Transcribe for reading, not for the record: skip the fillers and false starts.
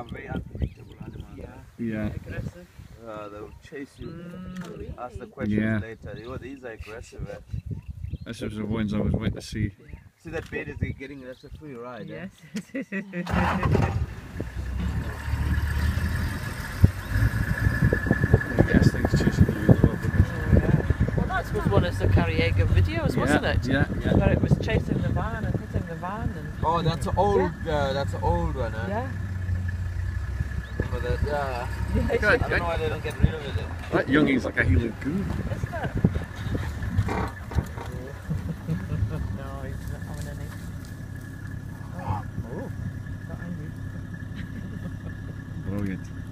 very unpredictable animal. Yeah. Aggressive. They'll chase you. Ask the questions Yeah. later. These are aggressive. This was the ones I was waiting to see. See that bed is getting that's a free ride. Yes. Yes, things chasing you as well. Well, that was one of the Carriega videos, wasn't it? Yeah, yeah. Where it was chasing the van and hitting the van. And Oh, that's an old. That's an old one. Huh? yeah. Remember that? Yeah. Yeah, Good, I don't know why they don't get rid of it. That youngie's like a healing goo. isn't it?